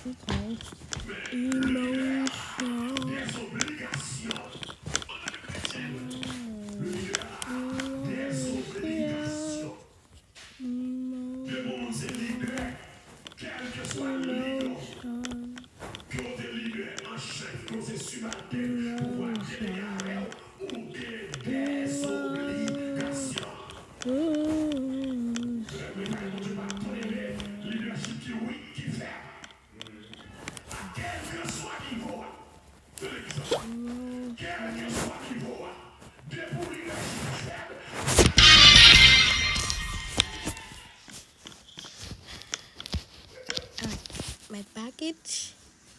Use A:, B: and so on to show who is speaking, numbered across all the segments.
A: My package.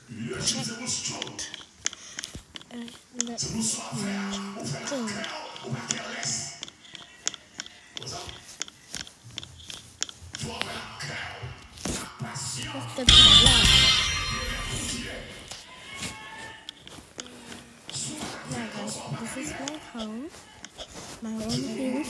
A: This is my home. My own things.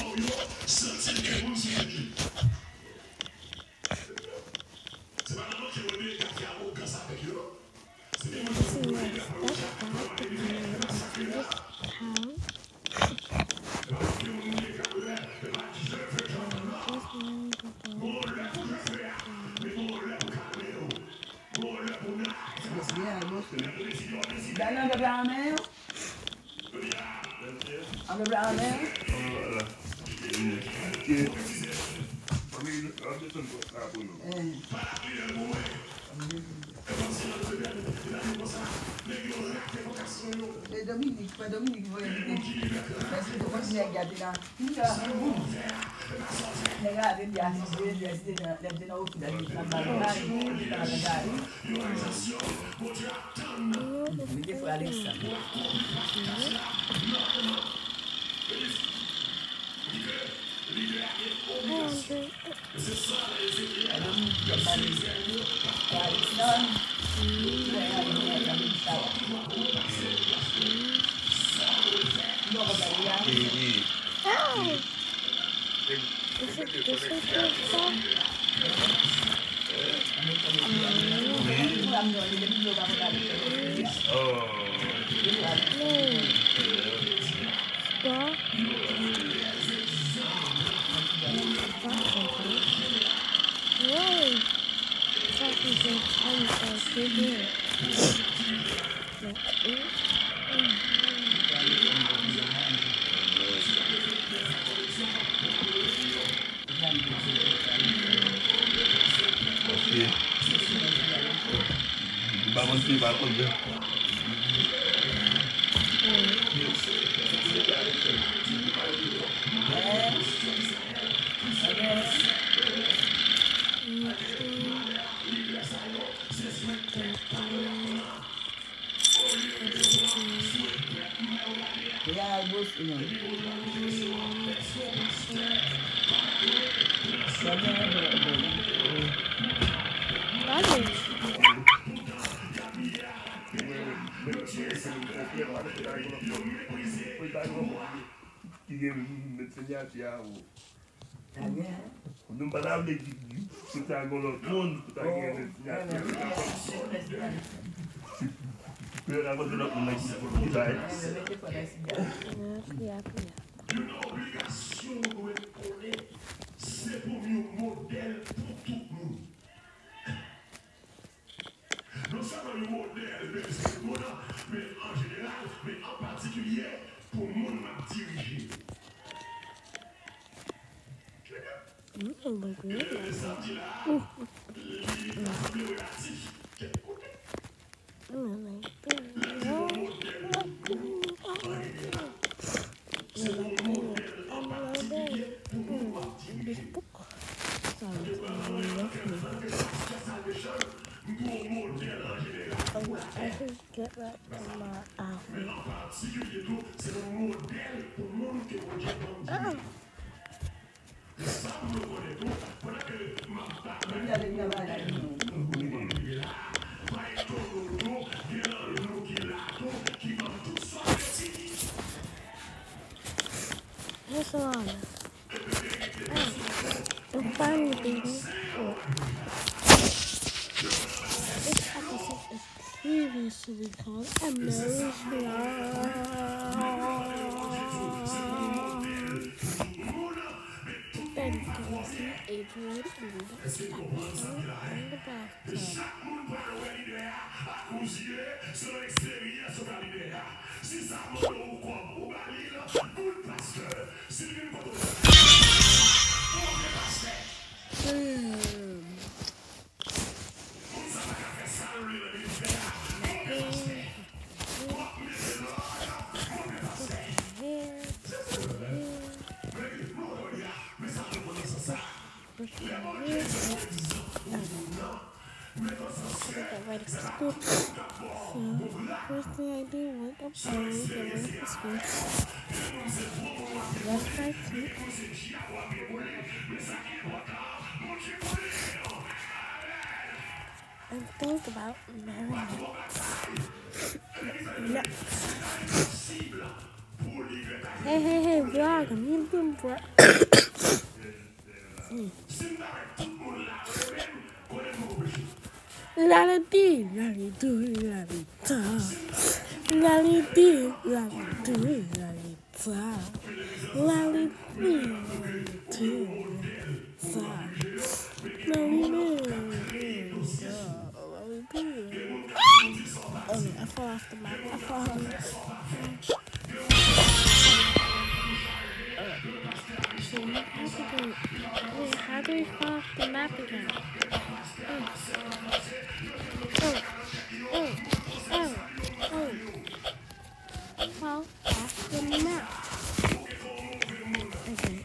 B: Dana de la mer. On the brown there? Dominique voyait parce que tu continues à regarder là. Regarde, il y a des gens qui ont des fois Alexa.
C: Non parable di tutto il mondo, tutto il per la cosa non è di dai. C'est pour nous un modèle pour tout le monde. Non seulement un modèle, mais en général, mais en particulier pour le monde m'a dirigé.
A: Get back to my outfit. What's on? Don't find me, baby. this should be called a marriage Then you can see Adrian in the bathtub.
C: Chaque monde va le idée à coucher sur l'expérience de l'idée. Si ça monte au corps, au balil, good pasteur. Si vous ne pouvez pas pasteur. Ça va faire ça, le militaire.
A: Right to school. So first thing I do, wake up early, get ready for school. Brush my teeth. And think about marriage. Hey, vlog, I'm gonna do vlog. La-di-dee, la-di-doo, la-di-da. La-di-dee, la-di-doo, la-di-da. La-di-dee, la-di-doo, la-di-da. Oh, I fall off the map. I fall off the map. How do we fall off the map again? Fall off the map. Okay,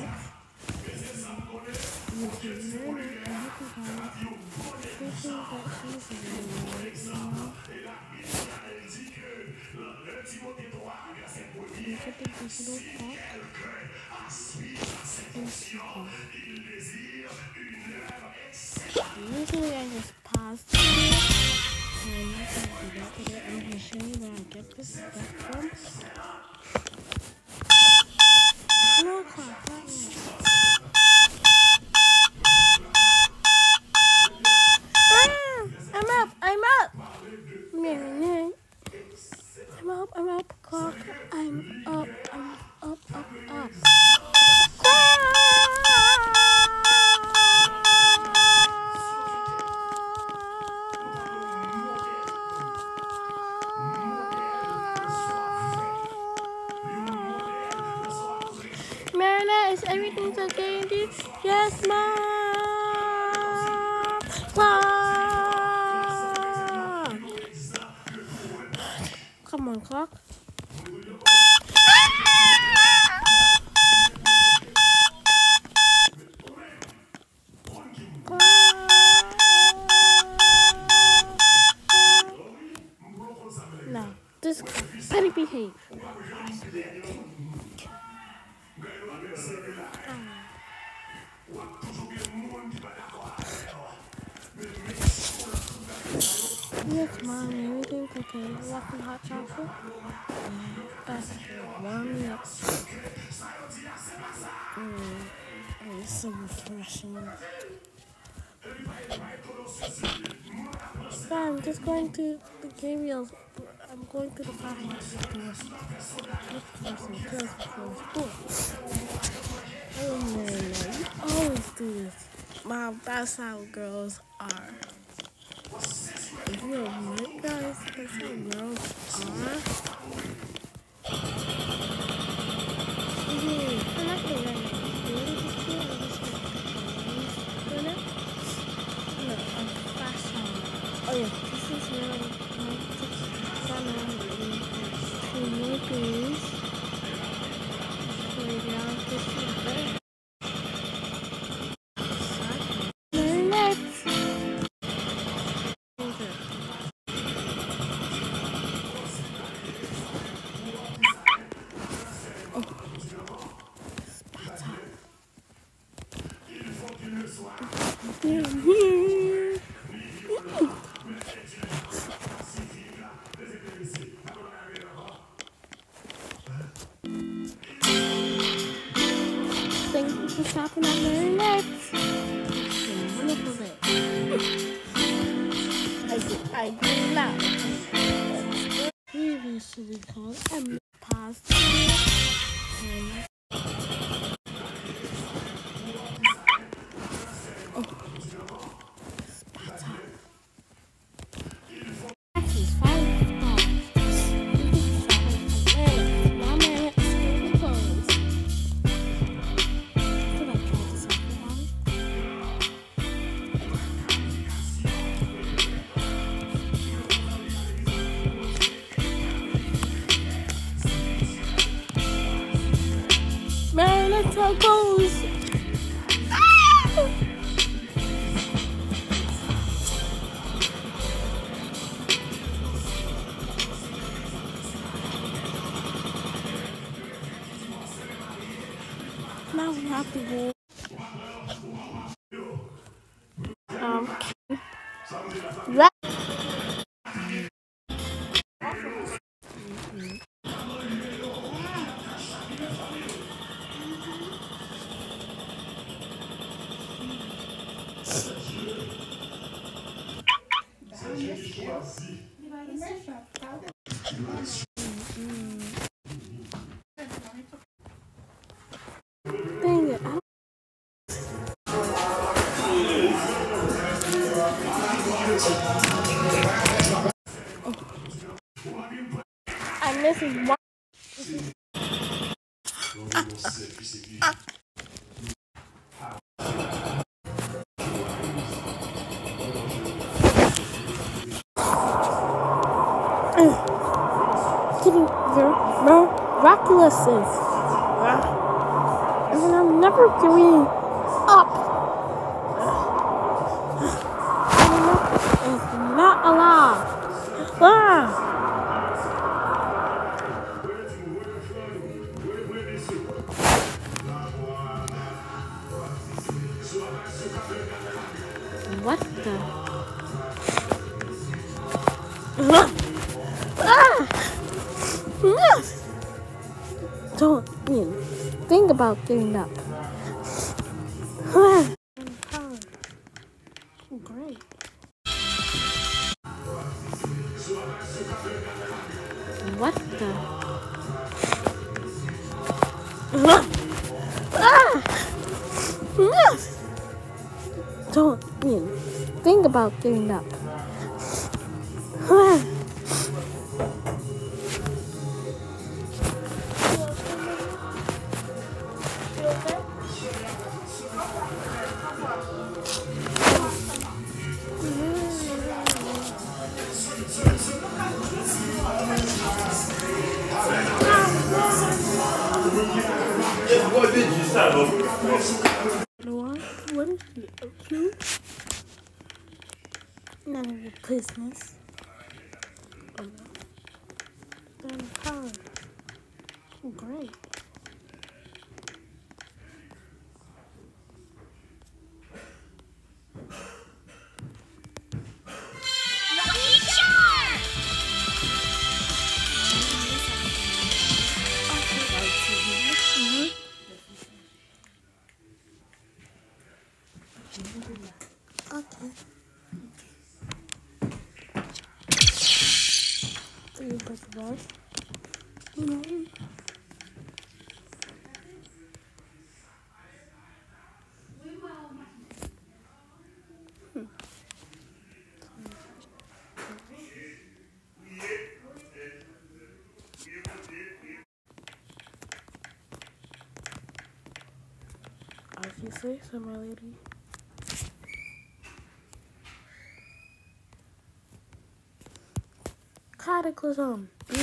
A: usually I just pause the video, and I'm not going to do that today. I'm going to show you where I get this stuff from. No clock, not yet. I'm up. I'm up, clock. I'm up. Marina, is everything okay with you? Yes, Mom. Clock. Come on, clock. Now, just better behave. Yes, Mom, everything's okay. You want some hot chocolate? Yeah, that's good. Warm me up. It's so refreshing. So I'm just going to the game wheels. I'm going to the farmhouse before school. Oh no, you always do this. Mom, that's how girls are. If you don't know, guys, that's how girls are. I'm not going to oh yeah, this is where I'm going to run around two more things. So now this is there. Thank you for shopping at Mary Legs. It's a wonderful day. I do not. Previously called M pasta. This is 5 stars. My man at school clothes. Could I try this out? Man, that's how it goes. Now we have to go. That. Dang it. And this is one. Getting your miraculouses. And I'm never giving up. It's not allowed. What the? Don't even think about giving up. Great. What the? Don't even think about giving up.
C: What did you say?
A: What is it? Okay. None of your business. Then power. Great. Okay. You press the brush. As you say so, my lady. Cataclysm.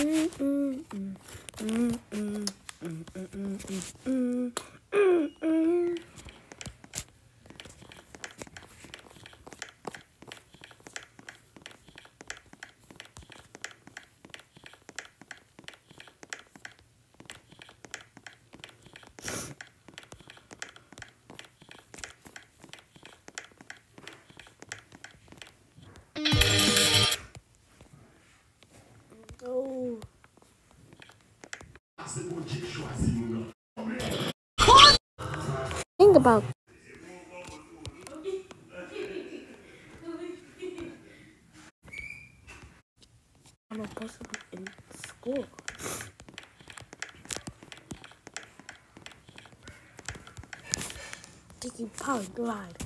A: Oh. Think about in school. Taking power glide.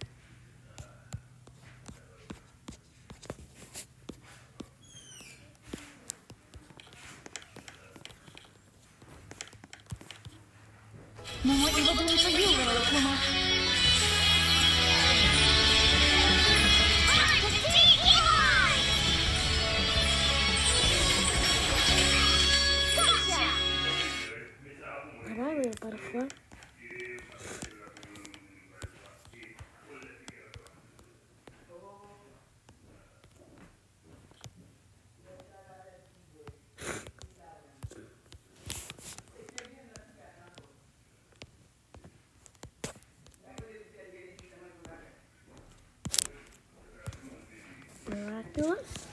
D: More evil doing for you, little Akuma.
A: Am I really a butterfly? Miraculous?